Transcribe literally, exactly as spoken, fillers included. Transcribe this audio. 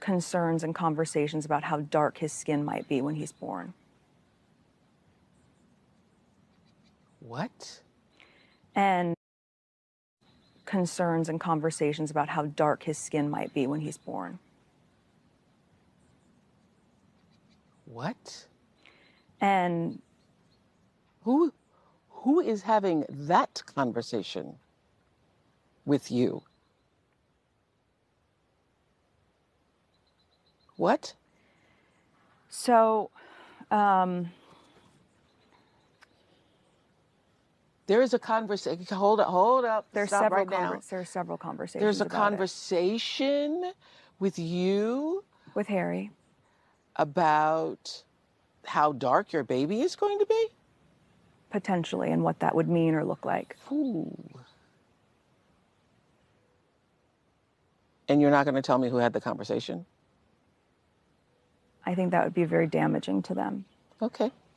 concerns and conversations about how dark his skin might be when he's born. What? And concerns and conversations about how dark his skin might be when he's born. What? And Who, who is having that conversation with you? What? so, um, There is a conversation. Hold up, hold up. there's Stop several right now. conver- there's several conversations There's a about conversation with you it with Harry. about how dark your baby is going to be? Potentially, and what that would mean or look like. Ooh. And you're not going to tell me who had the conversation? I think that would be very damaging to them. Okay.